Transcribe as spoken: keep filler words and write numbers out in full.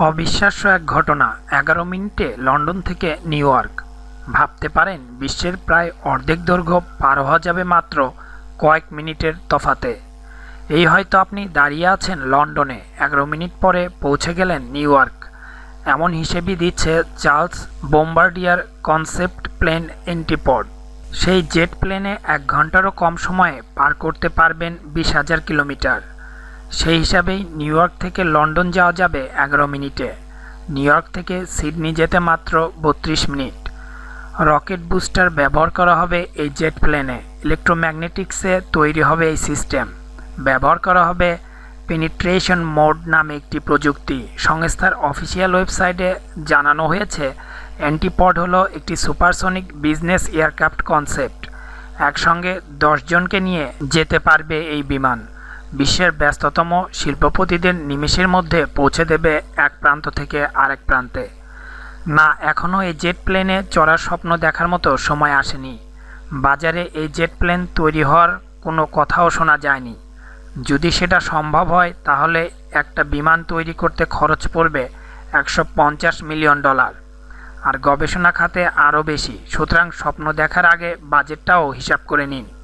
অবিশ্বাস্য এক ঘটনা। এগারো মিনিটে লন্ডন থেকে নিউ ইয়র্ক। ভাবতে পারেন বিশ্বের প্রায় অর্ধেক দৈর্ঘ্য পার হওয়া যাবে মাত্র কয়েক মিনিটের তফাতে। এই হয়তো আপনি দাঁড়িয়ে আছেন লন্ডনে, এগারো মিনিট পরে পৌঁছে গেলেন নিউ ইয়র্ক। এমন হিসেবই দিচ্ছে Charles Bombardier concept plane antipode. সেই জেট প্লেনে এক ঘন্টারও কম সময়ে পার করতে পারবেন বিশ হাজার কিলোমিটার। সেই হিসাবেই নিউ ইয়র্ক থেকে লন্ডন যাওয়া যাবে এগারো মিনিটে। নিউ ইয়র্ক থেকে সিডনি যেতে মাত্র বত্রিশ মিনিট। রকেট বুস্টার ব্যবহার করা হবে এই জেট প্লেনে। ইলেকট্রোম্যাগনেটিক্সে তৈরি হবে এই সিস্টেম। ব্যবহার করা হবে পেনিট্রেশন মোড নামে একটি প্রযুক্তি। সংস্থার অফিসিয়াল ওয়েবসাইটে জানানো হয়েছে, অ্যান্টিপড হলো একটি সুপারসনিক বিজনেস এয়ারক্রাফট কনসেপ্ট। একসঙ্গে দশ জনকে নিয়ে যেতে পারবে এই বিমান। বিশ্বের ব্যস্ততম শিল্পপতিদের নিমেষের মধ্যে পৌঁছে দেবে এক প্রান্ত থেকে আরেক প্রান্তে। না, এখনও এই জেট প্লেনে চড়ার স্বপ্ন দেখার মতো সময় আসেনি। বাজারে এই জেট প্লেন তৈরি হওয়ার কোনো কথাও শোনা যায়নি। যদি সেটা সম্ভব হয় তাহলে একটা বিমান তৈরি করতে খরচ পড়বে একশো পঞ্চাশ মিলিয়ন ডলার, আর গবেষণা খাতে আরও বেশি। সুতরাং স্বপ্ন দেখার আগে বাজেটটাও হিসাব করে নিন।